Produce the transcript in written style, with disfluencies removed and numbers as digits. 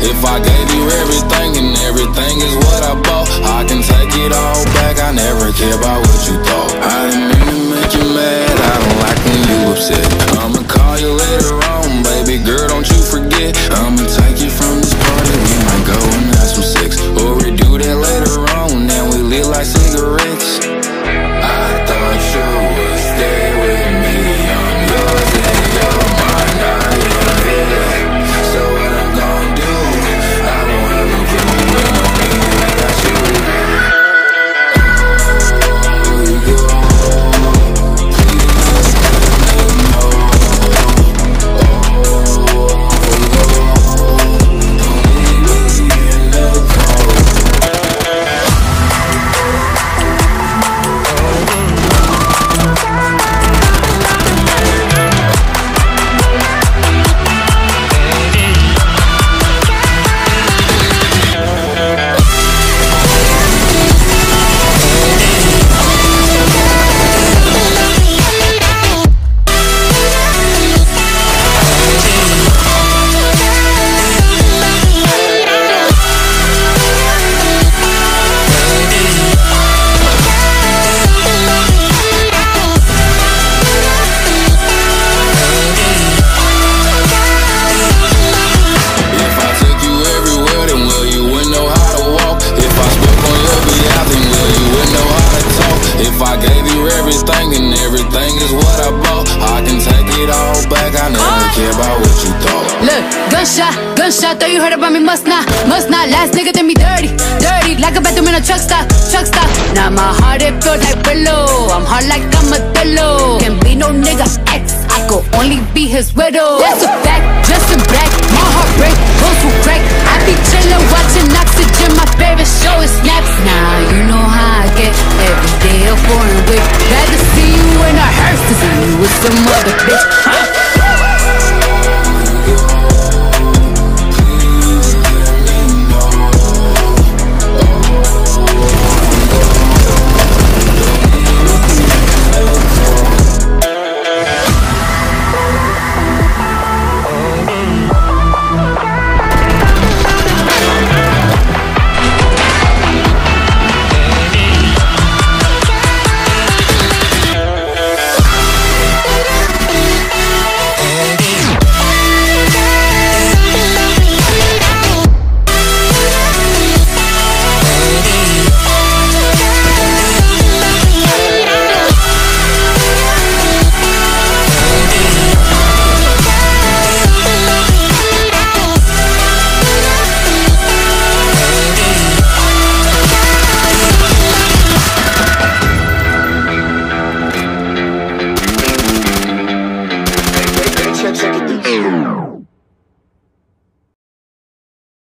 If I gave you everything and everything is what I bought, I can take it all back, I never care about what you thought. I didn't mean to make you mad, I don't like when you upset. I'ma call you later on, baby girl, don't you forget. I'ma take you from this party, we might go and have some sex, or we do that later on, now we lit like cigarettes. I thought you would stay with me, I'm yours and you're mine, not in bed. So what I'm gonna do, I wanna look you in my mirror, I got you. Oh, you go, please let me know. If I gave you everything and everything is what I bought, I can take it all back, I never care about what you thought. Look, gunshot, thought you heard about me, must not. Last nigga did me dirty, like a bathroom in a truck stop. Now my heart, it feels like pillow, I'm hard like I'm a pillow. Can't be no nigga ex, I could only be his widow. That's a fact, just in black, my heart break